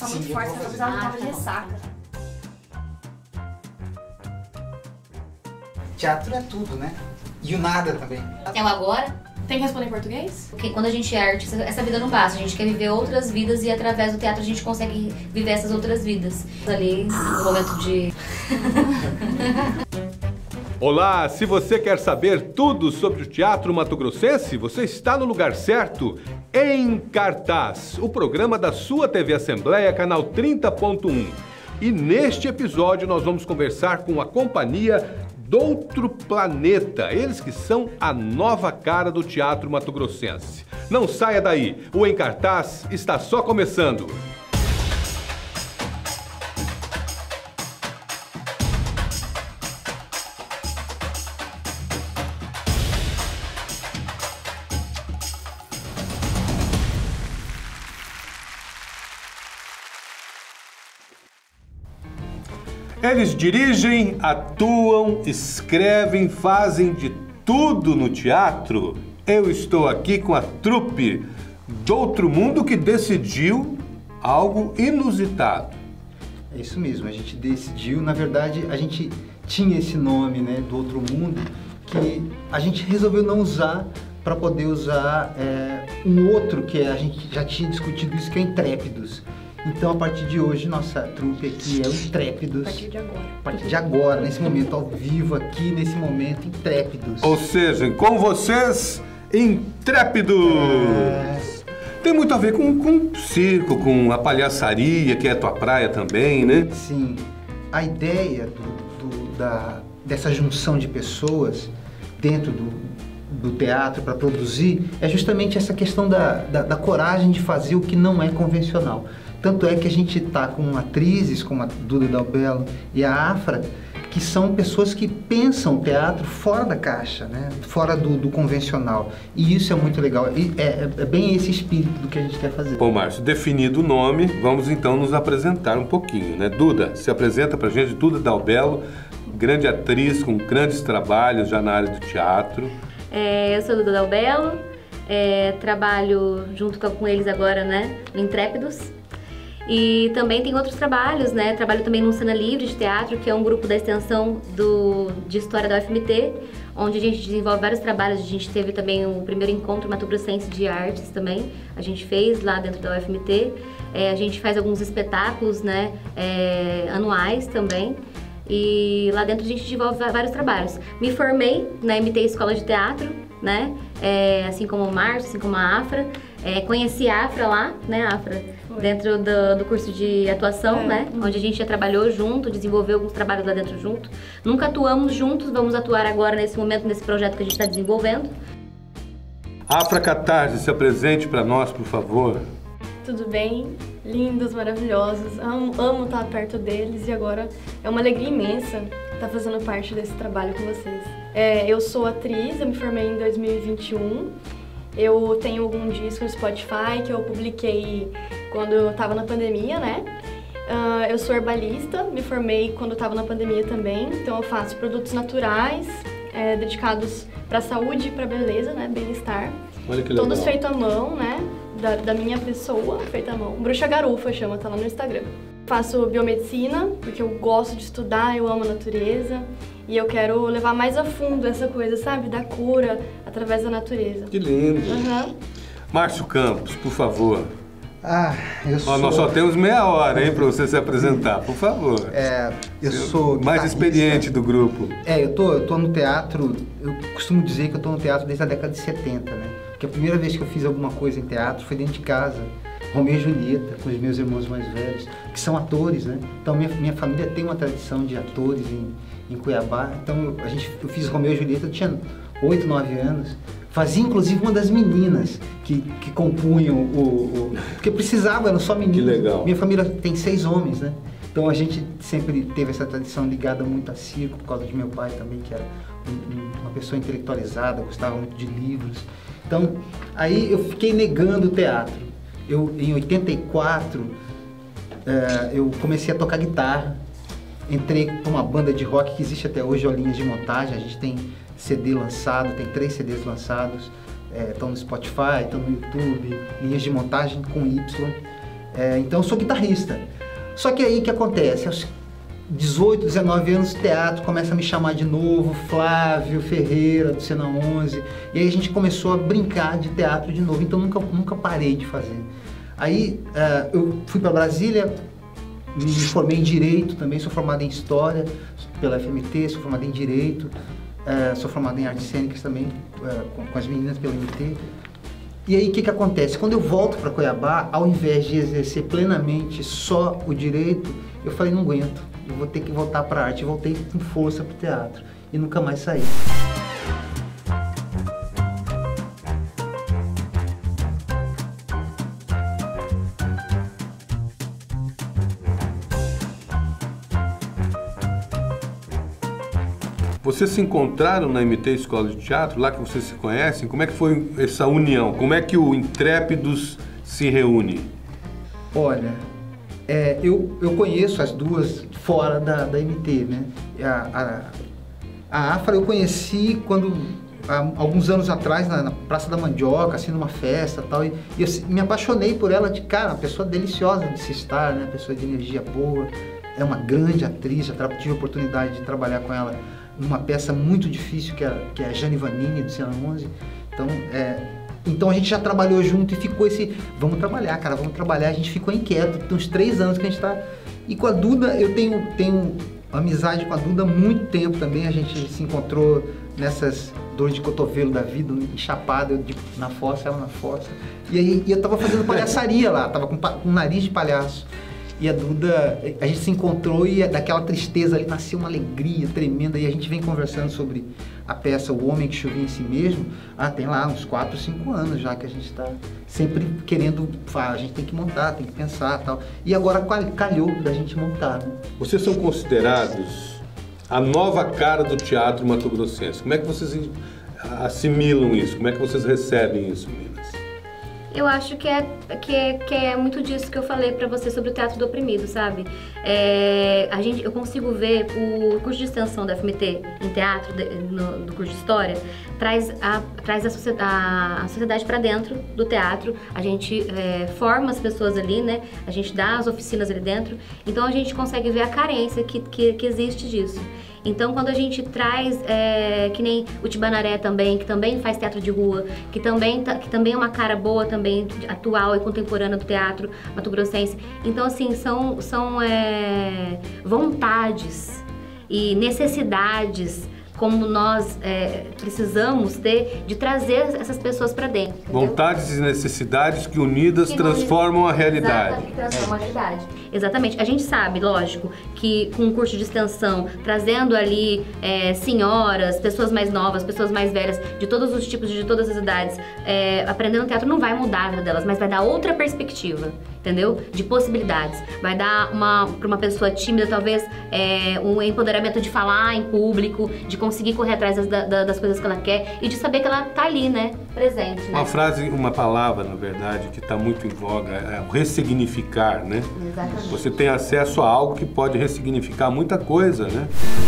Tá muito forte, eu precisava de ressaca. Teatro é tudo, né? E o nada também. É o agora. Tem que responder em português? Porque quando a gente é artista, essa vida não basta. A gente quer viver outras vidas e através do teatro a gente consegue viver essas outras vidas. Ali, no momento de... Olá, se você quer saber tudo sobre o teatro mato-grossense, você está no lugar certo. Em Cartaz, o programa da sua TV Assembleia, canal 30.1. E neste episódio nós vamos conversar com a companhia Doutro Planeta, eles que são a nova cara do teatro mato-grossense. Não saia daí, o Em Cartaz está só começando. Eles dirigem, atuam, escrevem, fazem de tudo no teatro. Eu estou aqui com a trupe do Outro Mundo que decidiu algo inusitado. É isso mesmo, a gente decidiu, na verdade, a gente tinha esse nome, né, do Outro Mundo, que a gente resolveu não usar para poder usar um outro que a gente já tinha discutido isso, que é Intrépidos. Então, a partir de hoje, nossa trupe aqui é o Intrépidos. A partir de agora. A partir de agora, nesse momento, ao vivo, aqui, nesse momento, Intrépidos. Ou seja, com vocês, Intrépidos! Tem muito a ver com circo, com a palhaçaria, que é a tua praia também, né? Sim. A ideia dessa junção de pessoas dentro do teatro para produzir é justamente essa questão da coragem de fazer o que não é convencional. Tanto é que a gente está com atrizes como a Duda Dalbello e a Afra, que são pessoas que pensam o teatro fora da caixa, né? Fora do convencional. E isso é muito legal. E é bem esse espírito do que a gente quer fazer. Bom, Márcio, definido o nome, vamos então nos apresentar um pouquinho, né? Duda, se apresenta pra gente. Duda Dalbello, grande atriz com grandes trabalhos já na área do teatro. Eu sou Duda Dalbello, trabalho junto com eles agora, né, no Intrépidos. E também tem outros trabalhos, né? Trabalho também no Cena Livre de Teatro, que é um grupo da extensão de história da UFMT, onde a gente desenvolve vários trabalhos. A gente teve também o primeiro encontro mato-grossense de artes também, a gente fez lá dentro da UFMT. A gente faz alguns espetáculos, né, anuais também. E lá dentro a gente desenvolve vários trabalhos. Me formei na MT Escola de Teatro, né? Assim como o Márcio, assim como a Afra. Conheci a Afra lá, né, Afra? Foi. Dentro do curso de atuação, né? Onde a gente já trabalhou junto, desenvolveu alguns trabalhos lá dentro junto. Nunca atuamos juntos, vamos atuar agora nesse momento, nesse projeto que a gente está desenvolvendo. Afra Catarse, se apresente para nós, por favor. Tudo bem? Lindos, maravilhosos. Amo estar perto deles e agora é uma alegria imensa estar fazendo parte desse trabalho com vocês. Eu sou atriz, eu me formei em 2021. Eu tenho algum disco no Spotify que eu publiquei quando eu estava na pandemia, né? Eu sou herbalista, me formei quando eu estava na pandemia também. Então eu faço produtos naturais, dedicados para a saúde e para a beleza, né? Bem-estar. Olha que legal. Todos feitos à mão, né? Da minha pessoa, feita à mão. Bruxa Garufa chama, tá lá no Instagram. Faço biomedicina, porque eu gosto de estudar, eu amo a natureza. E eu quero levar mais a fundo essa coisa, sabe? Da cura através da natureza. Que lindo. Márcio Campos, por favor. Eu sou... Nós só temos meia hora, hein, para você se apresentar, por favor. Eu sou mais experiente do grupo. Eu tô no teatro, eu costumo dizer que eu tô no teatro desde a década de 70, né? Porque a primeira vez que eu fiz alguma coisa em teatro foi dentro de casa. Romeu e Julieta, com os meus irmãos mais velhos, que são atores, né? Então minha família tem uma tradição de atores em Cuiabá. Então eu fiz Romeu e Julieta, eu tinha 8, 9 anos. Fazia inclusive uma das meninas que compunham porque precisava, eram só meninas. Que legal. Minha família tem 6 homens, né? Então a gente sempre teve essa tradição ligada muito a circo, por causa de meu pai também, que era uma pessoa intelectualizada, gostava muito de livros. Então aí eu fiquei negando o teatro. Em 84, eu comecei a tocar guitarra, entrei para uma banda de rock que existe até hoje, Linhas de Montagem. A gente tem CD lançado, tem 3 CDs lançados, estão no Spotify, estão no YouTube, Linhas de Montagem com Y. Então eu sou guitarrista. Só que aí o que acontece? Aos 18, 19 anos, o teatro começa a me chamar de novo, Flávio Ferreira, do Cena 11, e aí a gente começou a brincar de teatro de novo, então nunca parei de fazer. Aí eu fui para Brasília, me formei em Direito também, sou formado em História pela FMT, sou formado em Direito, sou formado em Artes Cênicas também, com as meninas pela MT. E aí o que acontece? Quando eu volto para Cuiabá, ao invés de exercer plenamente só o Direito, eu falei, não aguento, eu vou ter que voltar para a arte. Eu voltei com força para o teatro e nunca mais saí. Vocês se encontraram na MT Escola de Teatro, lá que vocês se conhecem? Como é que foi essa união? Como é que o Intrépidos se reúne? Olha, eu conheço as duas fora da MT, né? A Afra eu conheci há alguns anos atrás, na Praça da Mandioca, assim, numa festa e tal, e eu me apaixonei por ela de cara, uma pessoa deliciosa de se estar, né? Uma pessoa de energia boa, é uma grande atriz, já tive a oportunidade de trabalhar com ela numa peça muito difícil, que é a Jane Vanini, do Cena 11, então a gente já trabalhou junto e ficou vamos trabalhar, cara, vamos trabalhar, a gente ficou inquieto, tem uns 3 anos que a gente tá, e com a Duda, eu tenho amizade com a Duda há muito tempo também, a gente se encontrou nessas dores de cotovelo da vida, enxapada, eu na fossa, ela na fossa, e aí eu tava fazendo palhaçaria lá, tava com nariz de palhaço. E a Duda, a gente se encontrou e daquela tristeza ali nasceu uma alegria tremenda. E a gente vem conversando sobre a peça O Homem que Chovia em Si Mesmo. Tem lá uns 4, 5 anos já que a gente está sempre querendo, a gente tem que montar, tem que pensar e tal. E agora calhou da gente montar, né? Vocês são considerados a nova cara do teatro mato-grossense. Como é que vocês assimilam isso? Como é que vocês recebem isso, meninas? Eu acho que é muito disso que eu falei pra você sobre o teatro do oprimido, sabe? Eu consigo ver o curso de extensão da FMT em teatro, do curso de História, traz a sociedade pra dentro do teatro, a gente forma as pessoas ali, né? A gente dá as oficinas ali dentro, então a gente consegue ver a carência que existe disso. Então, quando a gente traz, que nem o Tibanaré também, que também faz teatro de rua, que também é uma cara boa também, atual e contemporânea do teatro mato-grossense. Então, assim, são vontades e necessidades como nós precisamos ter de trazer essas pessoas para dentro. Entendeu? Vontades e necessidades que unidas transformam a realidade. Exatamente, transformam a realidade. Exatamente. A gente sabe, lógico, que com um curso de extensão, trazendo ali senhoras, pessoas mais novas, pessoas mais velhas, de todos os tipos, de todas as idades, aprendendo teatro não vai mudar a vida delas, mas vai dar outra perspectiva, entendeu? De possibilidades. Vai dar para uma pessoa tímida, talvez, um empoderamento de falar em público, de conseguir correr atrás das coisas que ela quer e de saber que ela tá ali, né? Presente. Né? Uma frase, uma palavra, na verdade, que está muito em voga é o ressignificar, né? Exatamente. Você tem acesso a algo que pode ressignificar muita coisa, né?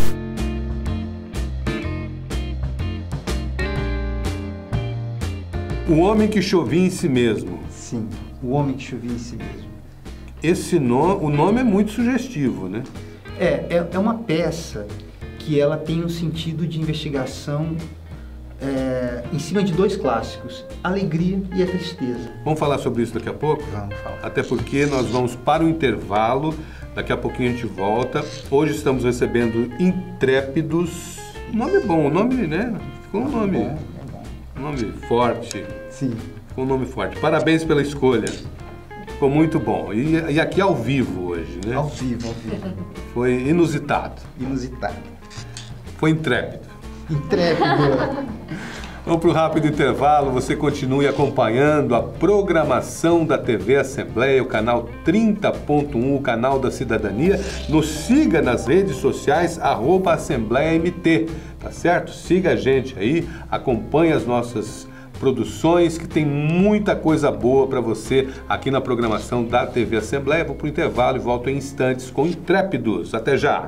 O Homem que Chovia em Si Mesmo. Sim, O Homem que Chovia em Si Mesmo. O nome é muito sugestivo, né? É uma peça que ela tem um sentido de investigação em cima de 2 clássicos, a alegria e a tristeza. Vamos falar sobre isso daqui a pouco? Vamos falar. Até porque nós vamos para o intervalo, daqui a pouquinho a gente volta. Hoje estamos recebendo Intrépidos. O nome é bom, o nome, né? Ficou um nome, É bom. Um nome forte. Sim. Ficou um nome forte. Parabéns pela escolha. Ficou muito bom. E aqui ao vivo hoje, né? Ao vivo. Foi inusitado. Inusitado. Foi intrépido. Intrépido. Vamos para o rápido intervalo. Você continue acompanhando a programação da TV Assembleia, o canal 30.1, o canal da cidadania. Nos siga nas redes sociais, @AssembleiaMT, tá certo? Siga a gente aí, acompanhe as nossas produções, que tem muita coisa boa para você aqui na programação da TV Assembleia. Vou para o intervalo e volto em instantes com Intrépidos. Até já!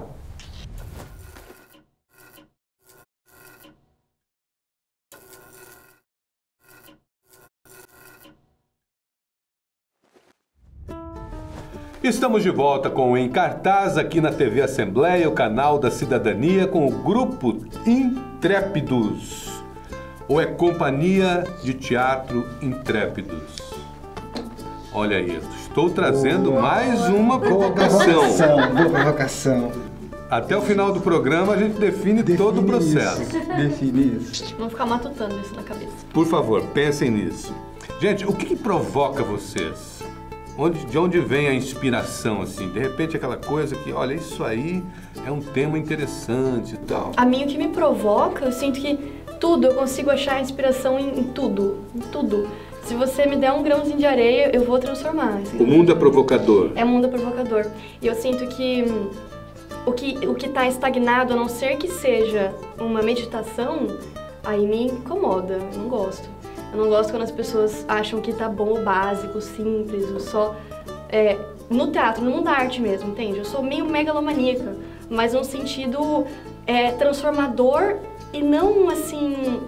Estamos de volta com o Em Cartaz aqui na TV Assembleia, o canal da cidadania, com o grupo Intrépidos. Ou é Companhia de Teatro Intrépidos? Olha aí, estou trazendo mais uma provocação. Boa provocação. Até o final do programa a gente define todo o processo. Define isso. Vamos ficar matutando isso na cabeça. Por favor, pensem nisso. Gente, o que provoca vocês? De onde vem a inspiração, assim? De repente aquela coisa que, olha, isso aí é um tema interessante e tal. A mim, o que me provoca, eu sinto que tudo, eu consigo achar inspiração em tudo, em tudo. Se você me der um grãozinho de areia, eu vou transformar. Assim. O mundo é provocador. É mundo provocador. E eu sinto que o que está estagnado, a não ser que seja uma meditação, aí me incomoda, eu não gosto. Eu não gosto quando as pessoas acham que tá bom o básico, o simples, o só... no teatro, no mundo da arte mesmo, entende? Eu sou meio megalomaníaca, mas num sentido transformador e não assim...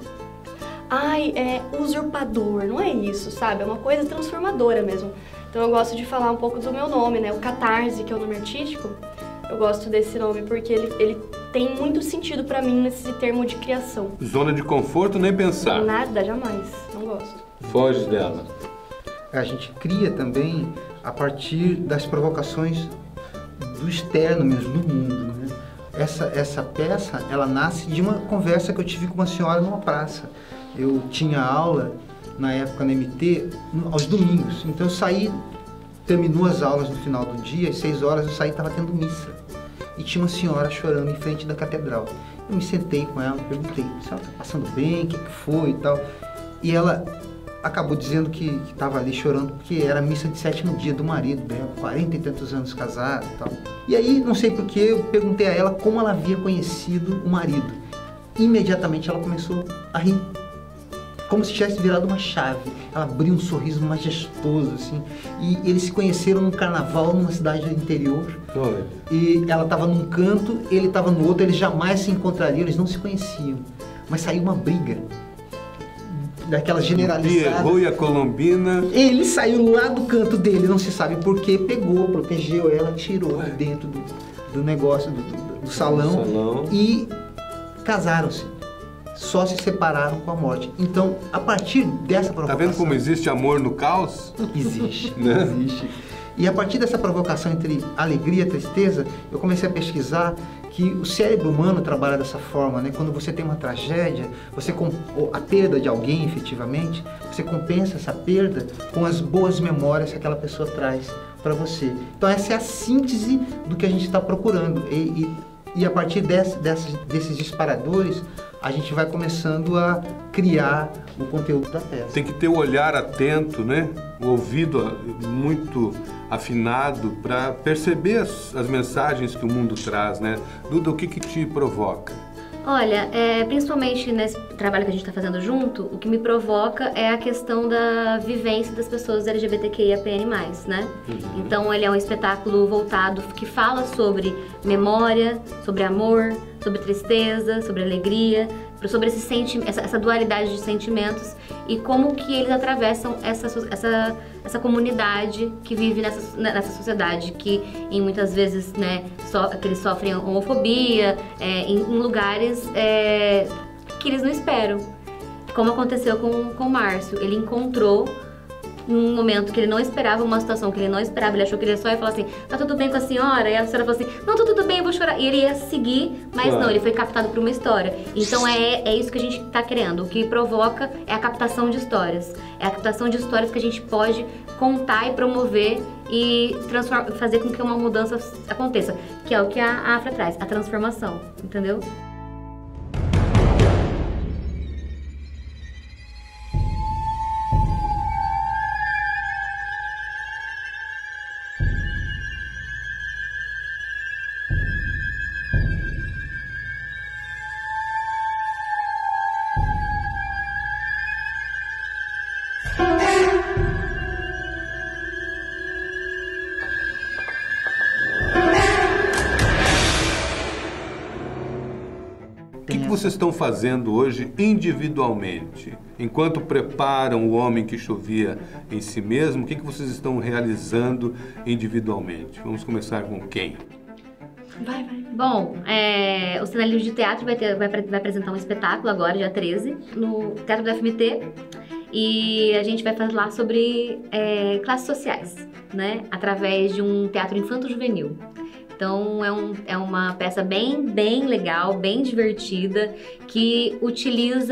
usurpador, não é isso, sabe? É uma coisa transformadora mesmo. Então eu gosto de falar um pouco do meu nome, né? O Catarse, que é o nome artístico, eu gosto desse nome porque ele tem muito sentido pra mim nesse termo de criação. Zona de conforto, nem pensar. Nada, jamais. Não gosto. Foge dela. A gente cria também a partir das provocações do externo mesmo, do mundo, né? Essa peça, ela nasce de uma conversa que eu tive com uma senhora numa praça. Eu tinha aula, na época na MT, aos domingos. Então eu saí, terminou as aulas no final do dia, às 6 horas eu saí e estava tendo missa. E tinha uma senhora chorando em frente da catedral. Eu me sentei com ela, perguntei, se ela está passando bem, o que foi e tal. E ela acabou dizendo que estava ali chorando porque era a missa de 7º dia do marido dela, 40 e tantos anos casado e tal. E aí, não sei porquê, eu perguntei a ela como ela havia conhecido o marido. Imediatamente ela começou a rir, como se tivesse virado uma chave. Ela abriu um sorriso majestoso, assim. E eles se conheceram num carnaval, numa cidade do interior. Olha. E ela estava num canto, ele estava no outro, eles jamais se encontrariam, eles não se conheciam. Mas saiu uma briga, daquela generalizada. Pierrot e a Colombina. Ele saiu lá do canto dele, não se sabe por quê, pegou, protegeu ela, tirou de dentro do negócio, do salão. E casaram-se. Só se separaram com a morte. Então, a partir dessa provocação... Tá vendo como existe amor no caos? Existe, Né? existe. E a partir dessa provocação entre alegria e tristeza, eu comecei a pesquisar que o cérebro humano trabalha dessa forma, né? Quando você tem uma tragédia, a perda de alguém efetivamente, você compensa essa perda com as boas memórias que aquela pessoa traz para você. Então essa é a síntese do que a gente está procurando. E a partir desses disparadores, a gente vai começando a criar o conteúdo da peça. Tem que ter o olhar atento, né? O ouvido muito afinado para perceber as mensagens que o mundo traz, né? Duda, o que te provoca? Olha, principalmente nesse trabalho que a gente está fazendo junto, o que me provoca é a questão da vivência das pessoas LGBTQIAPN+, né? Uhum. Então ele é um espetáculo voltado que fala sobre memória, sobre amor, sobre tristeza, sobre alegria, sobre essa dualidade de sentimentos e como que eles atravessam essa comunidade que vive nessa sociedade que muitas vezes, né, que eles sofrem homofobia em lugares que eles não esperam, como aconteceu com o Márcio. Ele encontrou num momento que ele não esperava, uma situação que ele não esperava, ele achou que ele só ia falar assim, tá tudo bem com a senhora? E a senhora falou assim, não, tá tudo bem, eu vou chorar. E ele ia seguir, mas claro, não, ele foi captado por uma história. Então é isso que a gente tá querendo. O que provoca é a captação de histórias. É a captação de histórias que a gente pode contar e promover e fazer com que uma mudança aconteça. Que é o que a Afra traz, a transformação, entendeu? vocês estão fazendo hoje individualmente? Enquanto preparam o homem que chovia em si mesmo, o que vocês estão realizando individualmente? Vamos começar com quem? Vai. Bom, o Cena Livre de Teatro vai apresentar um espetáculo agora, dia 13, no Teatro do FMT. E a gente vai falar sobre classes sociais, né? Através de um teatro infanto-juvenil. Então é uma peça bem legal, bem divertida, que utiliza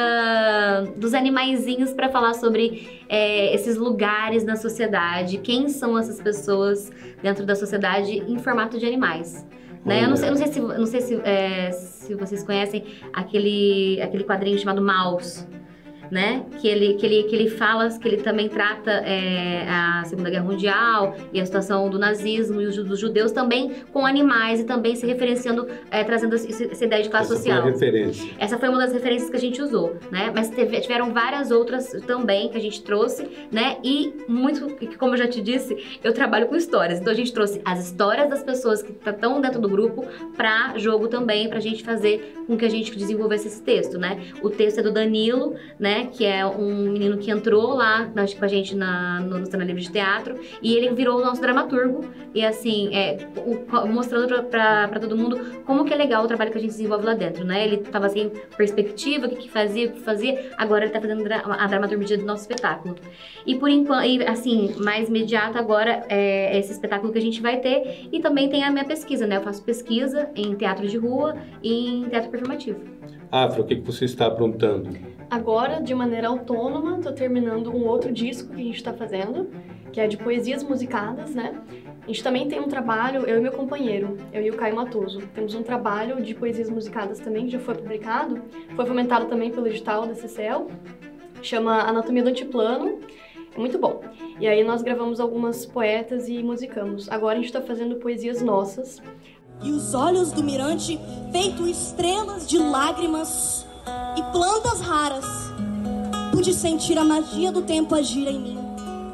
dos animaizinhos para falar sobre esses lugares na sociedade, quem são essas pessoas dentro da sociedade em formato de animais. Né? Eu não sei se vocês conhecem aquele quadrinho chamado Maus. Né? Que ele fala, que ele também trata a Segunda Guerra Mundial e a situação do nazismo e dos judeus também com animais e também se referenciando, trazendo essa ideia de classe social. Foi a referência. Essa foi uma das referências que a gente usou, né? Mas tiveram várias outras também que a gente trouxe, né? E muito, como eu já te disse, eu trabalho com histórias. Então a gente trouxe as histórias das pessoas que estão dentro do grupo para jogo também, pra gente fazer com que a gente desenvolvesse esse texto, né? O texto é do Danilo, né? Que é um menino que entrou lá com a gente no Cena Livre de Teatro e ele virou o nosso dramaturgo e assim, mostrando pra todo mundo como que é legal o trabalho que a gente desenvolve lá dentro, né? Ele tava sem perspectiva, o que fazia, agora ele tá fazendo a dramaturgia do nosso espetáculo. E por enquanto, assim, mais imediato agora é esse espetáculo que a gente vai ter e também tem a minha pesquisa, né? Eu faço pesquisa em teatro de rua e em teatro performativo. Afra, o que você está aprontando? Agora, de maneira autônoma, tô terminando um outro disco que a gente tá fazendo, que é de poesias musicadas, né? A gente também tem um trabalho, eu e meu companheiro, eu e o Caio Matoso. Temos um trabalho de poesias musicadas também, que já foi publicado, foi fomentado também pelo edital da CCL, chama Anatomia do Antiplano, é muito bom. E aí nós gravamos algumas poetas e musicamos. Agora a gente tá fazendo poesias nossas. E os olhos do mirante, feito estrelas de lágrimas e plantas raras, pude sentir a magia do tempo agir em mim.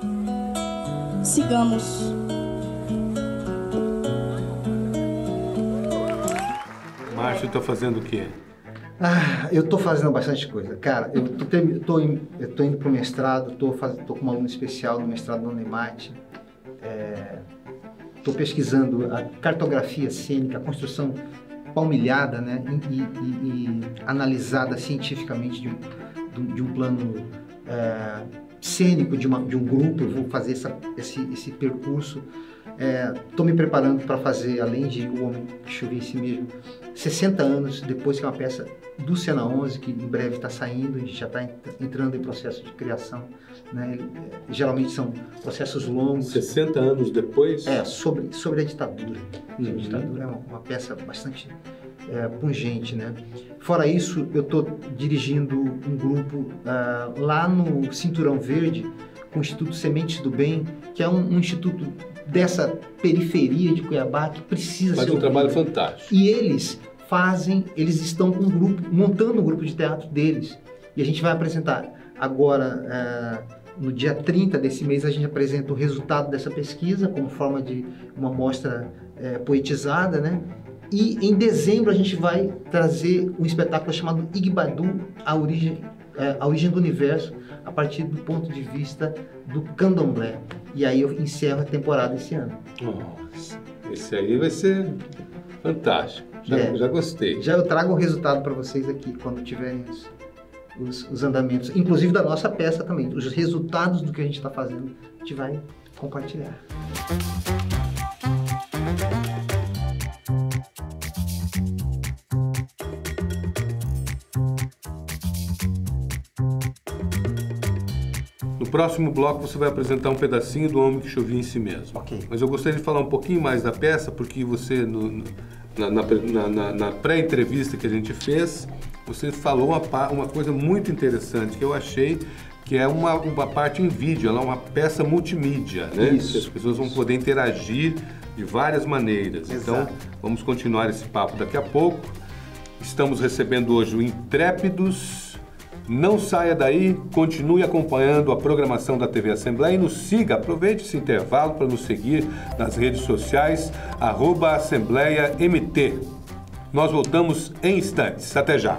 Sigamos. Márcio tá fazendo o quê? Eu tô fazendo bastante coisa. Cara, eu tô indo pro mestrado, tô com uma aluna especial no mestrado no Unemate. Estou pesquisando a cartografia cênica, a construção palmilhada, né, e analisada cientificamente de um plano cênico de um grupo. Eu vou fazer esse percurso. Estou me preparando para fazer, além de O Homem que Chovia em Si Mesmo, 60 anos depois, que é uma peça do Cena 11, que em breve está saindo. A gente já está entrando em processo de criação, né? Geralmente são processos longos. 60 anos depois? Sobre a ditadura. Sobre a ditadura é uma peça bastante pungente, né? Fora isso, eu estou dirigindo um grupo lá no Cinturão Verde, com o Instituto Sementes do Bem, que é um instituto dessa periferia de Cuiabá que precisa ser um trabalho fantástico. E eles estão com um grupo, montando um grupo de teatro deles. E a gente vai apresentar agora, no dia 30 desse mês, a gente apresenta o resultado dessa pesquisa como forma de uma mostra poetizada, né? E em dezembro a gente vai trazer um espetáculo chamado Igbadu, a origem do universo, a partir do ponto de vista do candomblé. E aí eu encerro a temporada esse ano. Nossa, esse aí vai ser fantástico. Já gostei. Já eu trago o resultado para vocês aqui, quando tiverem os andamentos, inclusive da nossa peça também. Os resultados do que a gente está fazendo, a gente vai compartilhar. No próximo bloco você vai apresentar um pedacinho do Homem que Chovia em Si Mesmo. Ok. Mas eu gostaria de falar um pouquinho mais da peça, porque você, na pré-entrevista que a gente fez, você falou uma coisa muito interessante, que eu achei que é uma parte em vídeo, ela é uma peça multimídia, né? Isso. Que as pessoas vão poder interagir de várias maneiras. Exato. Então, vamos continuar esse papo daqui a pouco. Estamos recebendo hoje o Intrépidos. Não saia daí, continue acompanhando a programação da TV Assembleia e nos siga. Aproveite esse intervalo para nos seguir nas redes sociais, @AssembleiaMT. Nós voltamos em instantes. Até já.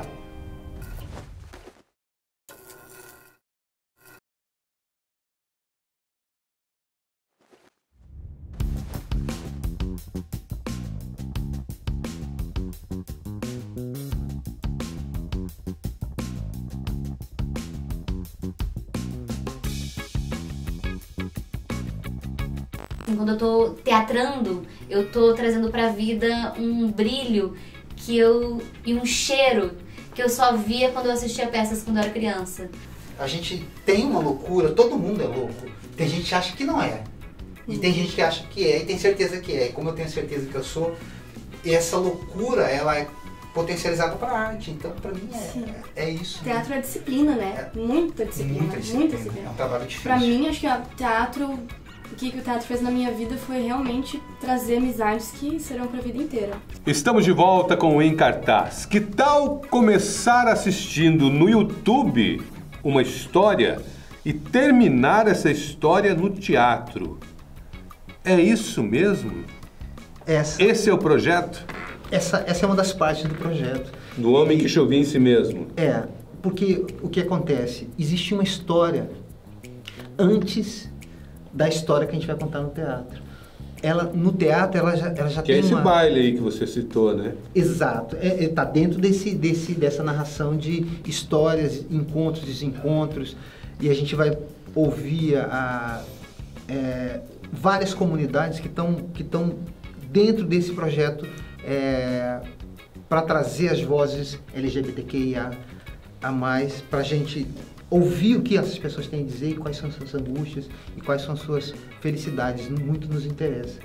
Quando eu tô teatrando, eu tô trazendo pra vida um brilho e um cheiro que eu só via quando eu assistia peças quando eu era criança. A gente tem uma loucura, todo mundo é louco. Tem gente que acha que não é. E tem gente que acha que é e tem certeza que é. E como eu tenho certeza que eu sou, essa loucura, ela é potencializada para a arte. Então, para mim, é isso. Teatro é disciplina, né? Muita disciplina. Muita disciplina. É um trabalho difícil. Pra mim, acho que o que o teatro fez na minha vida foi realmente trazer amizades que serão pra vida inteira. Estamos de volta com o Em Cartaz. Que tal começar assistindo no YouTube uma história e terminar essa história no teatro? É isso mesmo? Esse é o projeto? Essa é uma das partes do projeto. Do homem que chovia em si mesmo. Porque o que acontece? Existe uma história antes da história que a gente vai contar no teatro. No teatro, ela já que tem é esse baile aí que você citou, né? Exato. Tá dentro dessa narração de histórias, encontros, desencontros, e a gente vai ouvir várias comunidades que estão dentro desse projeto para trazer as vozes LGBTQIA a mais, para a gente ouvir o que essas pessoas têm a dizer e quais são suas angústias e quais são suas felicidades. Muito nos interessa.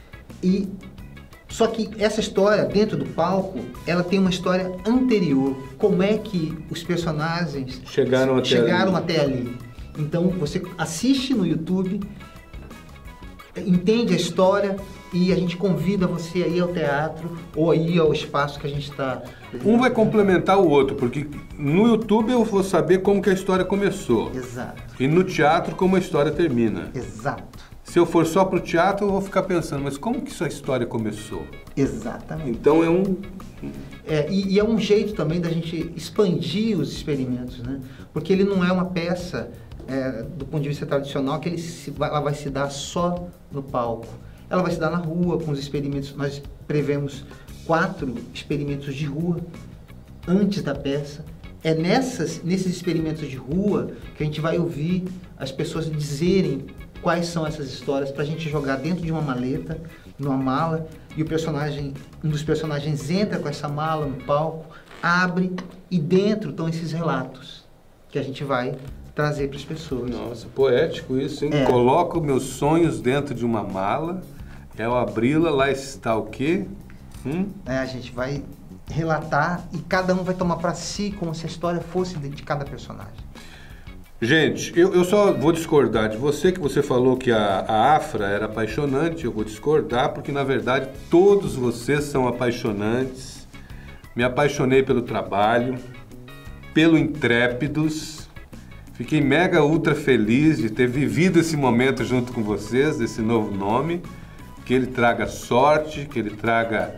Só que essa história, dentro do palco, ela tem uma história anterior. Como é que os personagens chegaram até ali. Então, você assiste no YouTube, entende a história e a gente convida você a ir ao teatro ou a ir ao espaço que a gente está... Um vai complementar o outro, porque no YouTube eu vou saber como que a história começou. Exato. E no teatro como a história termina. Exato. Se eu for só para o teatro, eu vou ficar pensando, mas como que essa história começou? Exatamente. Então e é um jeito também da gente expandir os experimentos, né? Porque ele não é uma peça, do ponto de vista tradicional, que ela vai se dar só no palco. Ela vai se dar na rua, com os experimentos. Nós prevemos 4 experimentos de rua antes da peça. É nesses experimentos de rua que a gente vai ouvir as pessoas dizerem quais são essas histórias, para a gente jogar dentro de uma maleta, numa mala, e um dos personagens entra com essa mala no palco, abre, e dentro estão esses relatos que a gente vai trazer para as pessoas. Nossa, poético isso, hein? Coloco meus sonhos dentro de uma mala, ao abri-la, lá está o quê? A gente vai relatar e cada um vai tomar para si como se a história fosse de cada personagem. Gente, eu só vou discordar de você, que você falou que a Afra era apaixonante. Eu vou discordar porque, na verdade, todos vocês são apaixonantes. Me apaixonei pelo trabalho, pelo Intrépidos. Fiquei mega ultra feliz de ter vivido esse momento junto com vocês, desse novo nome. Que ele traga sorte, que ele traga...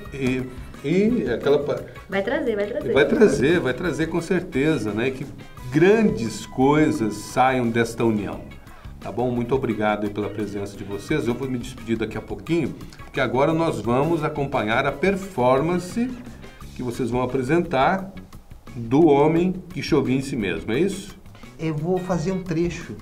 Vai trazer com certeza, né? Que grandes coisas saiam desta união. Tá bom? Muito obrigado aí pela presença de vocês. Eu vou me despedir daqui a pouquinho, porque agora nós vamos acompanhar a performance que vocês vão apresentar do homem que chovia em si mesmo, é isso? Eu vou fazer um trecho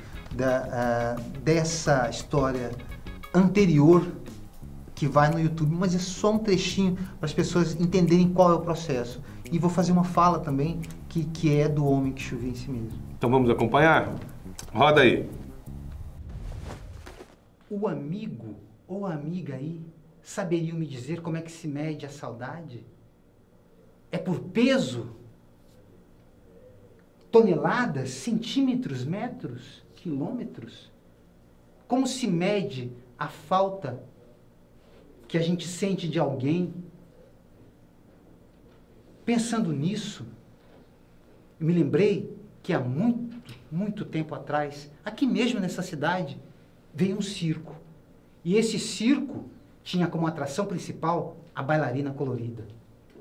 dessa história anterior que vai no YouTube, mas é só um trechinho para as pessoas entenderem qual é o processo. E vou fazer uma fala também que é do homem que chovia em si mesmo. Então vamos acompanhar? Roda aí. O amigo ou a amiga aí saberiam me dizer como é que se mede a saudade? É por peso? Toneladas, centímetros, metros, quilômetros? Como se mede a falta que a gente sente de alguém? Pensando nisso, me lembrei que há muito, muito tempo atrás, aqui mesmo nessa cidade, veio um circo. E esse circo tinha como atração principal a bailarina colorida.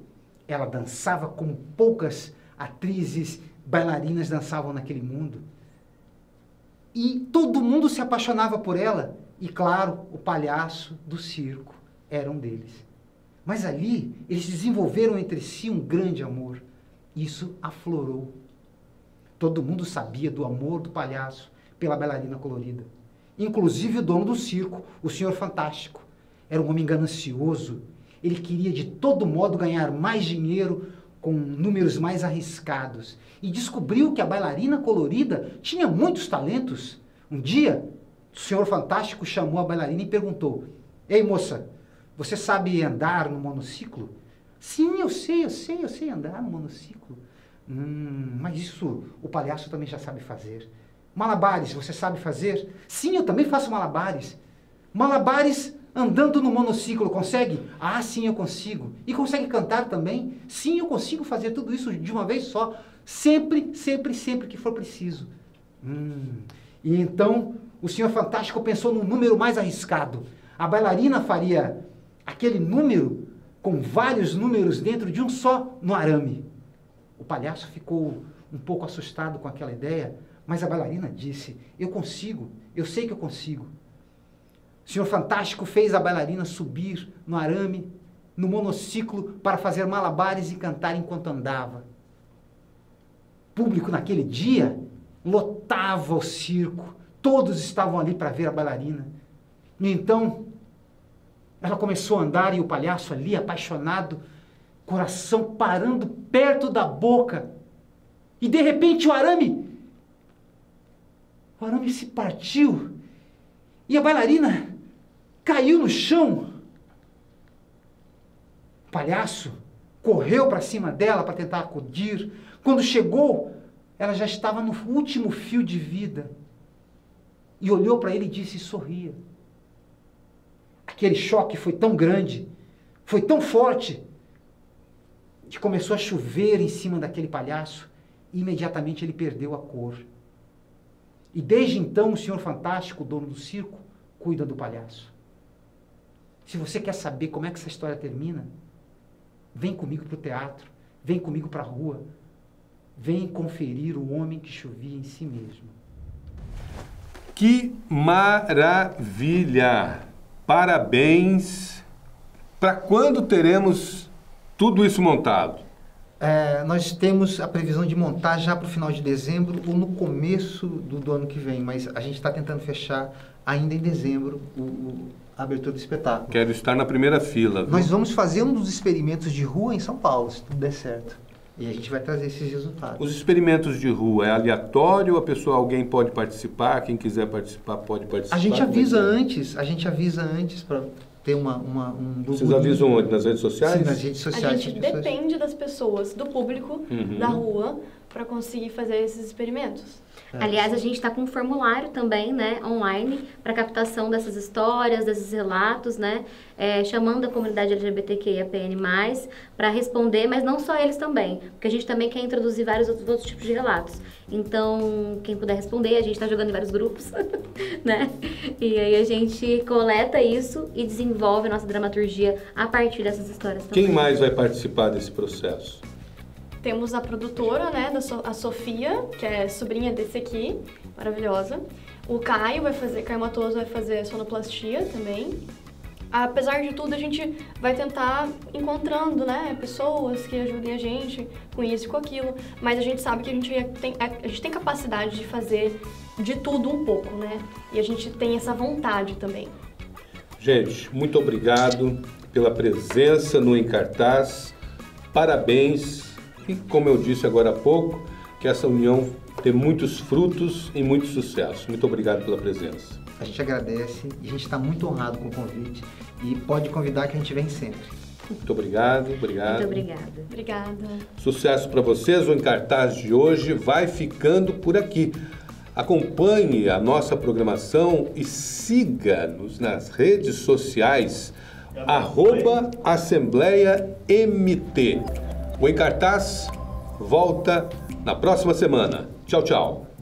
Ela dançava como poucas atrizes, bailarinas dançavam naquele mundo. E todo mundo se apaixonava por ela. E claro, o palhaço do circo era um deles. Mas ali, eles desenvolveram entre si um grande amor. Isso aflorou. Todo mundo sabia do amor do palhaço pela bailarina colorida. Inclusive o dono do circo, o Senhor Fantástico. Era um homem ganancioso. Ele queria de todo modo ganhar mais dinheiro com números mais arriscados. E descobriu que a bailarina colorida tinha muitos talentos. Um dia, o Senhor Fantástico chamou a bailarina e perguntou: "Ei, moça, você sabe andar no monociclo?" "Sim, eu sei andar no monociclo." Mas isso o palhaço também já sabe fazer." "Malabares, você sabe fazer?" "Sim, eu também faço malabares." "Malabares andando no monociclo, consegue?" "Ah, sim, eu consigo." "E consegue cantar também?" "Sim, eu consigo fazer tudo isso de uma vez só. Sempre que for preciso." E então o Senhor Fantástico pensou num número mais arriscado. A bailarina faria aquele número com vários números dentro de um só no arame. O palhaço ficou um pouco assustado com aquela ideia, mas a bailarina disse: "Eu consigo, eu sei que eu consigo." O Senhor Fantástico fez a bailarina subir no arame, no monociclo, para fazer malabares e cantar enquanto andava. O público naquele dia lotava o circo. Todos estavam ali para ver a bailarina. E então, ela começou a andar e o palhaço ali, apaixonado, coração parando perto da boca. E de repente o arame se partiu. E a bailarina caiu no chão. O palhaço correu para cima dela para tentar acudir. Quando chegou, ela já estava no último fio de vida. E olhou para ele e disse, e sorria. Aquele choque foi tão grande, foi tão forte, que começou a chover em cima daquele palhaço e imediatamente ele perdeu a cor. E desde então o Senhor Fantástico, o dono do circo, cuida do palhaço. Se você quer saber como é que essa história termina, vem comigo para o teatro, vem comigo para a rua, vem conferir o homem que chovia em si mesmo. Que maravilha! Parabéns! Para quando teremos tudo isso montado? Nós temos a previsão de montar já para o final de dezembro ou no começo do ano que vem, mas a gente está tentando fechar ainda em dezembro a abertura do espetáculo. Quero estar na primeira fila. Viu? Nós vamos fazer um dos experimentos de rua em São Paulo, se tudo der certo. E a gente vai trazer esses resultados. Os experimentos de rua é aleatório? Alguém pode participar? Quem quiser participar pode participar? A gente avisa antes para ter um burburinho. Vocês avisam onde? Nas redes sociais? Sim, nas redes sociais. A gente depende das pessoas, do público, da rua, para conseguir fazer esses experimentos. Aliás, a gente está com um formulário também, né, online, para captação dessas histórias, desses relatos, né, chamando a comunidade LGBTQIAPN+, para responder, mas não só eles também, porque a gente também quer introduzir vários outros tipos de relatos. Então, quem puder responder, a gente está jogando em vários grupos, né, e aí a gente coleta isso e desenvolve a nossa dramaturgia a partir dessas histórias também. Quem mais vai participar desse processo? Temos a produtora, né, a Sofia, que é sobrinha desse aqui, maravilhosa. O Caio Matoso vai fazer sonoplastia também. Apesar de tudo, a gente vai tentar encontrando, né, pessoas que ajudem a gente com isso e com aquilo. Mas a gente sabe que a gente tem capacidade de fazer de tudo um pouco, né? E a gente tem essa vontade também. Gente, muito obrigado pela presença no Em Cartaz. Parabéns. E, como eu disse agora há pouco, que essa união tem muitos frutos e muito sucesso. Muito obrigado pela presença. A gente agradece e a gente está muito honrado com o convite e pode convidar que a gente vem sempre. Muito obrigado, obrigado. Muito obrigada. Obrigada. Sucesso para vocês. O Em Cartaz de hoje vai ficando por aqui. Acompanhe a nossa programação e siga-nos nas redes sociais @AssembleiaMT. O Em Cartaz volta na próxima semana. Tchau, tchau.